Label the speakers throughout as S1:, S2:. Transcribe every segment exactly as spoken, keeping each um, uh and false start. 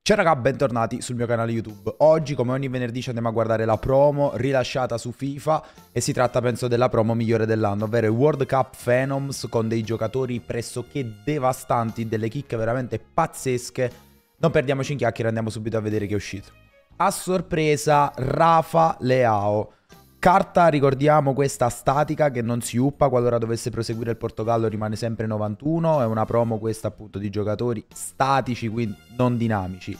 S1: Ciao raga, bentornati sul mio canale YouTube. Oggi, come ogni venerdì, ci andiamo a guardare la promo rilasciata su FIFA e si tratta, penso, della promo migliore dell'anno, ovvero il World Cup Phenoms con dei giocatori pressoché devastanti, delle kick veramente pazzesche. Non perdiamoci in chiacchiere, andiamo subito a vedere che è uscito. A sorpresa, Rafa Leao. Carta, ricordiamo, questa statica che non si uppa, qualora dovesse proseguire il Portogallo rimane sempre novantuno, è una promo questa appunto di giocatori statici, quindi non dinamici.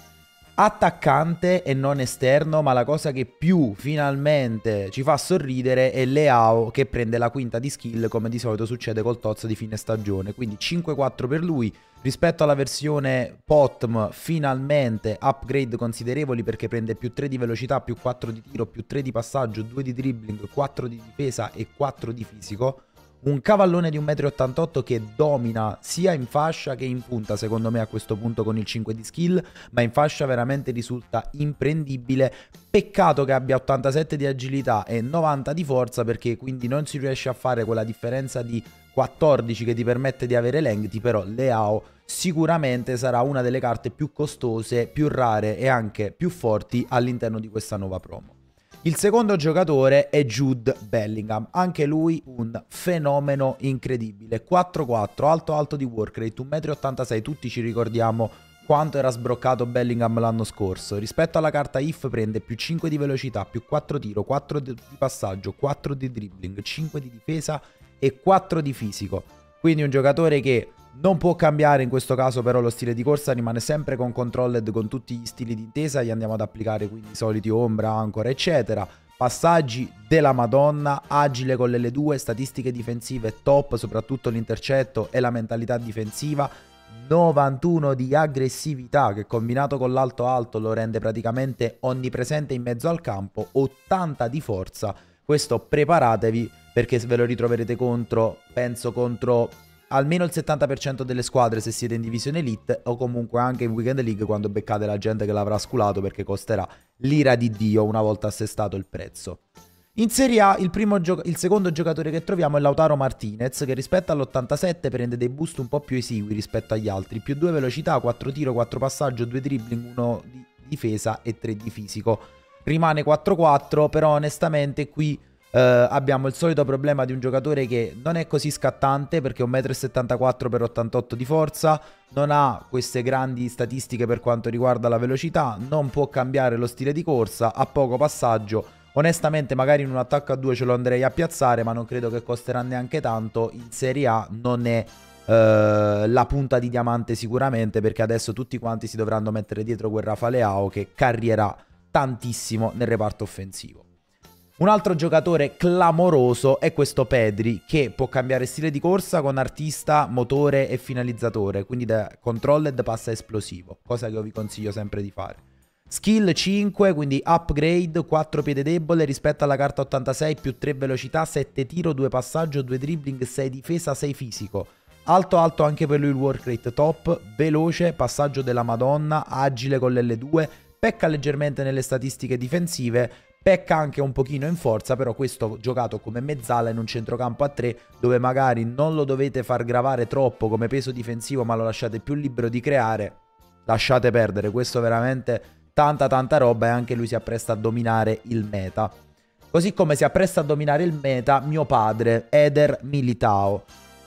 S1: Attaccante e non esterno, ma la cosa che più finalmente ci fa sorridere è Leao che prende la quinta di skill come di solito succede col Tozzo di fine stagione, quindi cinque quattro per lui. Rispetto alla versione P O T M finalmente upgrade considerevoli perché prende più tre di velocità, più quattro di tiro, più tre di passaggio, due di dribbling, quattro di difesa e quattro di fisico. Un cavallone di un metro e ottantotto che domina sia in fascia che in punta secondo me a questo punto con il cinque di skill, ma in fascia veramente risulta imprendibile. Peccato che abbia ottantasette di agilità e novanta di forza, perché quindi non si riesce a fare quella differenza di quattordici che ti permette di avere lengthi, però Leao sicuramente sarà una delle carte più costose, più rare e anche più forti all'interno di questa nuova promo. Il secondo giocatore è Jude Bellingham, anche lui un fenomeno incredibile, quattro quattro, alto alto di work rate, un metro e ottantasei, tutti ci ricordiamo quanto era sbroccato Bellingham l'anno scorso. Rispetto alla carta I F prende più cinque di velocità, più quattro tiro, quattro di passaggio, quattro di dribbling, cinque di difesa e quattro di fisico, quindi un giocatore che non può cambiare in questo caso, però lo stile di corsa rimane sempre con controlled con tutti gli stili di intesa, gli andiamo ad applicare quindi i soliti ombra, ancora eccetera. Passaggi della Madonna, agile con l'L due, statistiche difensive top, soprattutto l'intercetto e la mentalità difensiva, novantuno di aggressività che combinato con l'alto alto lo rende praticamente onnipresente in mezzo al campo, ottanta di forza, questo preparatevi perché ve lo ritroverete contro, penso contro almeno il settanta per cento delle squadre se siete in divisione elite o comunque anche in weekend league quando beccate la gente che l'avrà sculato, perché costerà l'ira di Dio una volta assestato il prezzo. In Serie A il, primo il secondo giocatore che troviamo è Lautaro Martinez, che rispetto all'ottantasette prende dei boost un po' più esigui rispetto agli altri, più due velocità, quattro tiro, quattro passaggio, due dribbling, uno di difesa e tre di fisico. Rimane quattro quattro, però onestamente qui Uh, abbiamo il solito problema di un giocatore che non è così scattante perché è un metro e settantaquattro per ottantotto di forza, non ha queste grandi statistiche per quanto riguarda la velocità, non può cambiare lo stile di corsa, ha poco passaggio. Onestamente magari in un attacco a due ce lo andrei a piazzare, ma non credo che costerà neanche tanto. In Serie A non è uh, la punta di diamante sicuramente, perché adesso tutti quanti si dovranno mettere dietro quel Rafa Leao che carrierà tantissimo nel reparto offensivo. Un altro giocatore clamoroso è questo Pedri, che può cambiare stile di corsa con artista, motore e finalizzatore, quindi da controlled passa a esplosivo, cosa che io vi consiglio sempre di fare. Skill cinque, quindi upgrade, quattro piede debole rispetto alla carta ottantasei, più tre velocità, sette tiro, due passaggio, due dribbling, sei difesa, sei fisico. Alto alto anche per lui il work rate top, veloce, passaggio della Madonna, agile con l'L due, pecca leggermente nelle statistiche difensive, pecca anche un pochino in forza, però questo giocato come mezzala in un centrocampo a tre, dove magari non lo dovete far gravare troppo come peso difensivo, ma lo lasciate più libero di creare, lasciate perdere, questo veramente tanta tanta roba, e anche lui si appresta a dominare il meta. Così come si appresta a dominare il meta mio padre, Eder Militao.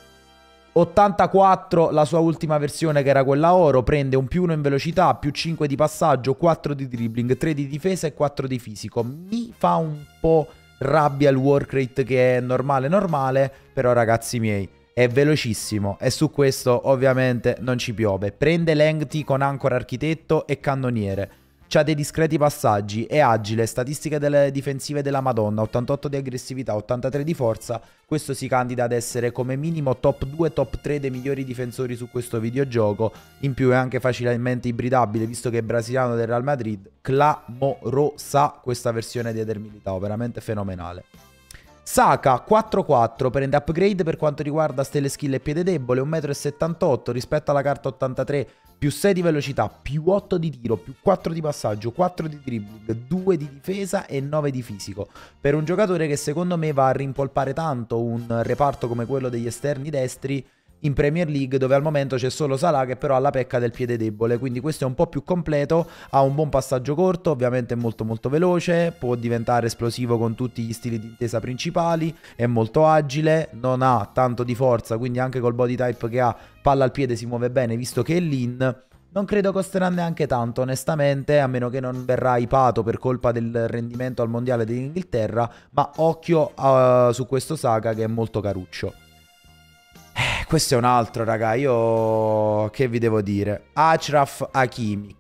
S1: ottantaquattro la sua ultima versione, che era quella oro, prende un più uno in velocità, più cinque di passaggio, quattro di dribbling, tre di difesa e quattro di fisico. Mi fa un po' rabbia il work rate che è normale normale, però ragazzi miei è velocissimo e su questo ovviamente non ci piove. Prende lengthi con ancora architetto e cannoniere. C'ha dei discreti passaggi, è agile, statistiche delle difensive della Madonna, ottantotto di aggressività, ottantatré di forza. Questo si candida ad essere come minimo top due, top tre dei migliori difensori su questo videogioco. In più è anche facilmente ibridabile, visto che è brasiliano del Real Madrid. Clamorosa questa versione di Eder Militao, veramente fenomenale. Saka quattro quattro, prende upgrade per quanto riguarda stelle skill e piede debole, un metro e settantotto rispetto alla carta ottantatré, più sei di velocità, più otto di tiro, più quattro di passaggio, quattro di dribbling, due di difesa e nove di fisico. Per un giocatore che secondo me va a rimpolpare tanto un reparto come quello degli esterni destri, in Premier League, dove al momento c'è solo Salah che però ha la pecca del piede debole, quindi questo è un po' più completo, ha un buon passaggio corto, ovviamente è molto molto veloce, può diventare esplosivo con tutti gli stili di intesa principali, è molto agile, non ha tanto di forza, quindi anche col body type che ha, palla al piede si muove bene visto che è lean. Non credo costerà neanche tanto, onestamente, a meno che non verrà ipato per colpa del rendimento al mondiale dell'Inghilterra, ma occhio uh, su questo Saka che è molto caruccio. Eh, questo è un altro, raga, io che vi devo dire? Achraf Hakimi,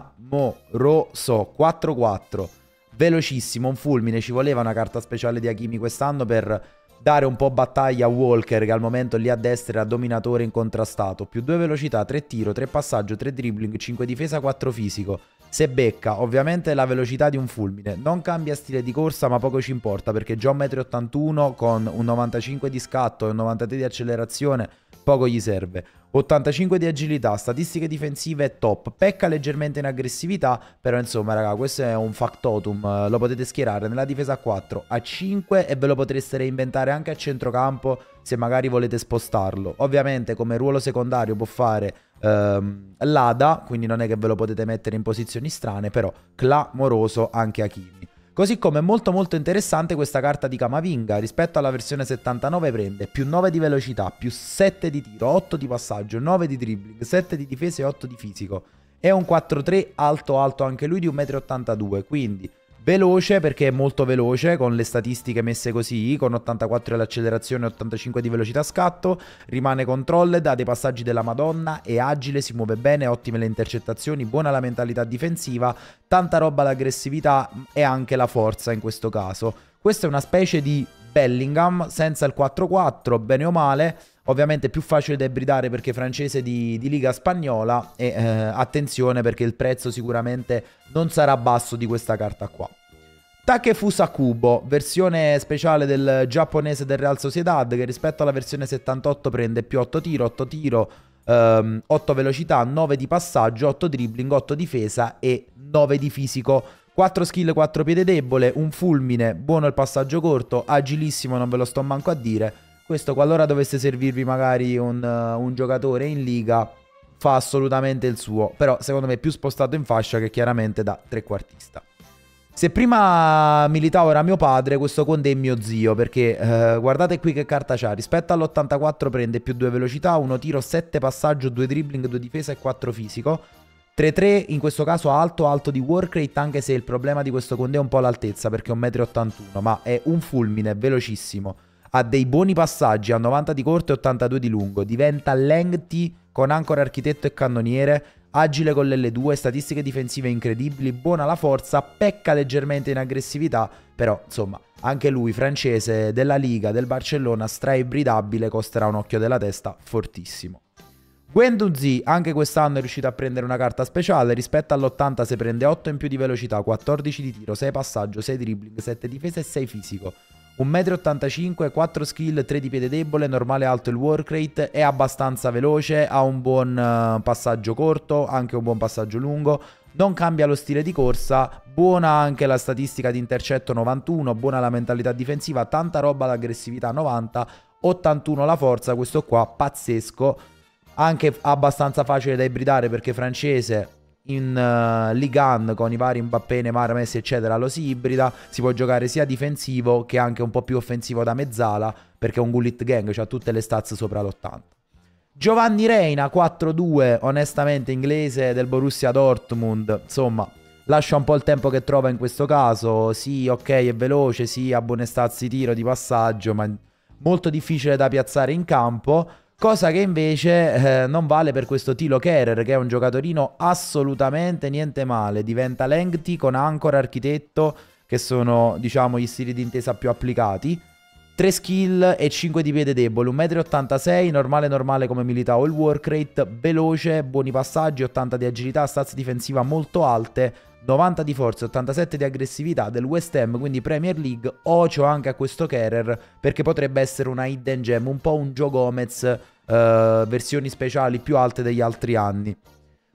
S1: clamoroso, quattro quattro, velocissimo, un fulmine, ci voleva una carta speciale di Hakimi quest'anno per dare un po' battaglia a Walker che al momento lì a destra era dominatore incontrastato. Più due velocità, tre tiro, tre passaggio, tre dribbling, cinque difesa, quattro fisico. Se becca, ovviamente la velocità di un fulmine. Non cambia stile di corsa ma poco ci importa perché già un metro e ottantuno m con un novantacinque di scatto e un novantatré di accelerazione poco gli serve. ottantacinque di agilità, statistiche difensive top, pecca leggermente in aggressività, però insomma raga, questo è un factotum, lo potete schierare nella difesa a quattro, a cinque e ve lo potreste reinventare anche a centrocampo se magari volete spostarlo. Ovviamente come ruolo secondario può fare ehm, l'Ada, quindi non è che ve lo potete mettere in posizioni strane, però clamoroso anche Hakimi. Così come molto molto interessante questa carta di Camavinga, rispetto alla versione settantanove prende più nove di velocità, più sette di tiro, otto di passaggio, nove di dribbling, sette di difesa e otto di fisico. È un quattro tre alto alto anche lui di un metro e ottantadue m, quindi veloce perché è molto veloce con le statistiche messe così, con ottantaquattro dell'accelerazione e ottantacinque di velocità scatto, rimane controlled, ha dei passaggi della Madonna, è agile, si muove bene, ottime le intercettazioni, buona la mentalità difensiva, tanta roba l'aggressività e anche la forza in questo caso. Questa è una specie di Bellingham senza il quattro quattro, bene o male, ovviamente più facile da ibridare perché è francese di, di Liga Spagnola e eh, attenzione perché il prezzo sicuramente non sarà basso di questa carta qua. Takefusa Kubo, versione speciale del giapponese del Real Sociedad che rispetto alla versione settantotto prende più otto tiro, otto tiro, ehm, otto velocità, nove di passaggio, otto dribbling, otto difesa e nove di fisico. quattro skill, quattro piede debole, un fulmine, buono il passaggio corto, agilissimo, non ve lo sto manco a dire. Questo qualora dovesse servirvi magari un, uh, un giocatore in liga fa assolutamente il suo, però secondo me è più spostato in fascia che chiaramente da trequartista. Se prima Militao era mio padre, questo Conte è mio zio, perché uh, guardate qui che carta c'ha, rispetto all'ottantaquattro prende più due velocità, uno tiro, sette passaggio, due dribbling, due difesa e quattro fisico. tre tre in questo caso alto alto di work rate, anche se il problema di questo Conte è un po' l'altezza perché è un metro e ottantuno m, ma è un fulmine, velocissimo. Ha dei buoni passaggi, ha novanta di corto e ottantadue di lungo, diventa lengthy con ancora architetto e cannoniere, agile con l'L due, statistiche difensive incredibili, buona la forza, pecca leggermente in aggressività, però insomma anche lui francese della Liga, del Barcellona, straibridabile, costerà un occhio della testa, fortissimo. Guendouzi anche quest'anno è riuscito a prendere una carta speciale, rispetto all'ottanta se prende otto in più di velocità, quattordici di tiro, sei passaggio, sei dribbling, sette difesa e sei fisico. un metro e ottantacinque m, quattro skill, tre di piede debole, normale alto il work rate, è abbastanza veloce, ha un buon uh, passaggio corto, anche un buon passaggio lungo, non cambia lo stile di corsa, buona anche la statistica di intercetto novantuno, buona la mentalità difensiva, tanta roba l'aggressività novanta, ottantuno la forza, questo qua pazzesco, anche abbastanza facile da ibridare perché francese in uh, Ligue uno con i vari Mbappé, Neymar, Messi eccetera lo si ibrida, si può giocare sia difensivo che anche un po' più offensivo da mezzala perché è un Gullit Gang, ha tutte le stats sopra l'ottanta. Giovanni Reina quattro due, onestamente inglese del Borussia Dortmund, insomma lascia un po' il tempo che trova in questo caso, sì ok è veloce, sì ha buone stats di tiro, di passaggio, ma molto difficile da piazzare in campo. Cosa che invece eh, non vale per questo Thilo Kehrer, che è un giocatorino assolutamente niente male. Diventa lengthy con ancora architetto, che sono diciamo gli stili di intesa più applicati. tre skill e cinque di piede debole, un metro e ottantasei m, normale normale come Militao il work rate, veloce, buoni passaggi, ottanta di agilità, stats difensiva molto alte, novanta di forza, ottantasette di aggressività del West Ham, quindi Premier League. Ocio anche a questo Kehrer perché potrebbe essere una hidden gem, un po' un Joe Gomez, Uh, versioni speciali più alte degli altri anni.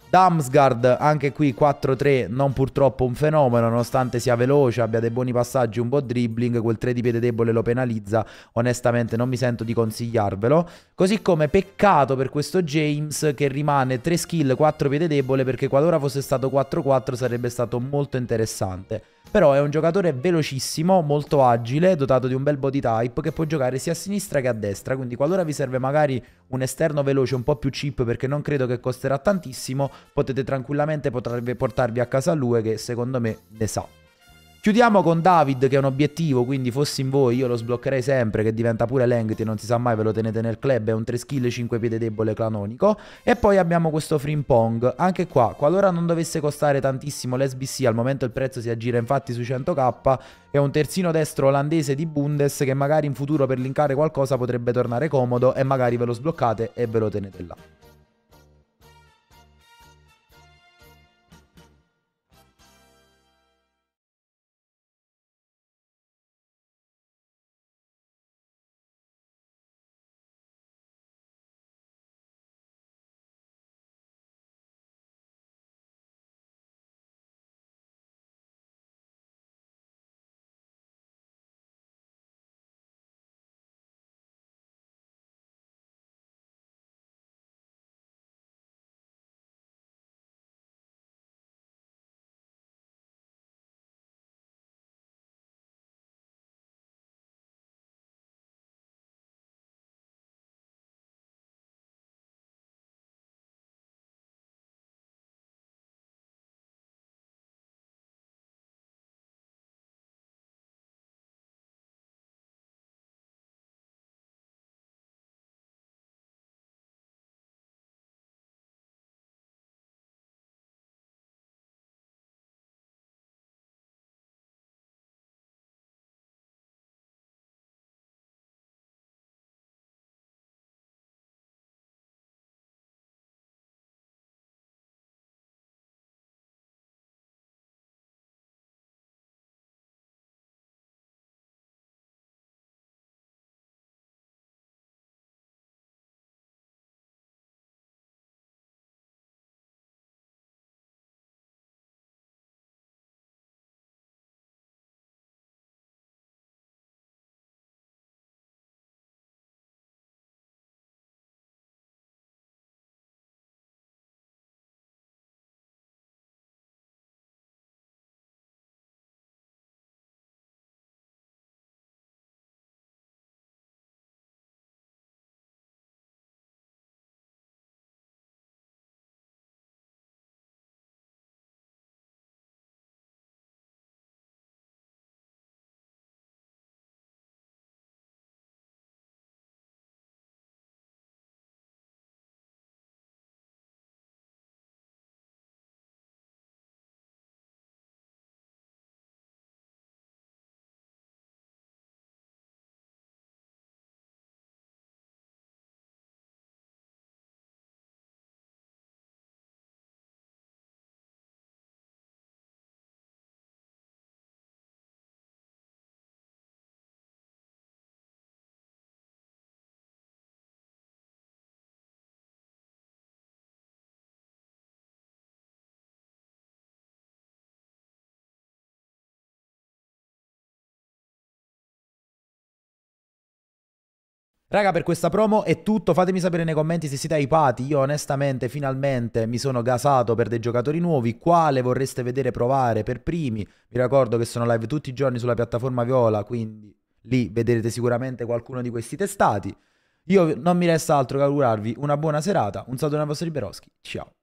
S1: Damsgaard, anche qui quattro tre, non purtroppo un fenomeno, nonostante sia veloce, abbia dei buoni passaggi, un buon dribbling, quel tre di piede debole lo penalizza, onestamente non mi sento di consigliarvelo. Così come peccato per questo James che rimane tre skill, quattro piede debole, perché qualora fosse stato quattro quattro sarebbe stato molto interessante. Però è un giocatore velocissimo, molto agile, dotato di un bel body type che può giocare sia a sinistra che a destra, quindi qualora vi serve magari un esterno veloce un po' più cheap, perché non credo che costerà tantissimo, potete tranquillamente portarvi a casa lui, che secondo me ne sa. Chiudiamo con David, che è un obiettivo, quindi fossi in voi io lo sbloccherei sempre, che diventa pure lengthy, non si sa mai, ve lo tenete nel club, è un tre skill cinque piede debole canonico. E poi abbiamo questo Frimpong, anche qua, qualora non dovesse costare tantissimo l'S B C, al momento il prezzo si aggira infatti sui cento k, è un terzino destro olandese di Bundes che magari in futuro per linkare qualcosa potrebbe tornare comodo e magari ve lo sbloccate e ve lo tenete là. Raga, per questa promo è tutto, fatemi sapere nei commenti se siete hypati. Io onestamente finalmente mi sono gasato per dei giocatori nuovi, quale vorreste vedere provare per primi. Vi ricordo che sono live tutti i giorni sulla piattaforma Viola, quindi lì vedrete sicuramente qualcuno di questi testati. Io non mi resta altro che augurarvi una buona serata, un saluto dai vostri Beroschi, ciao.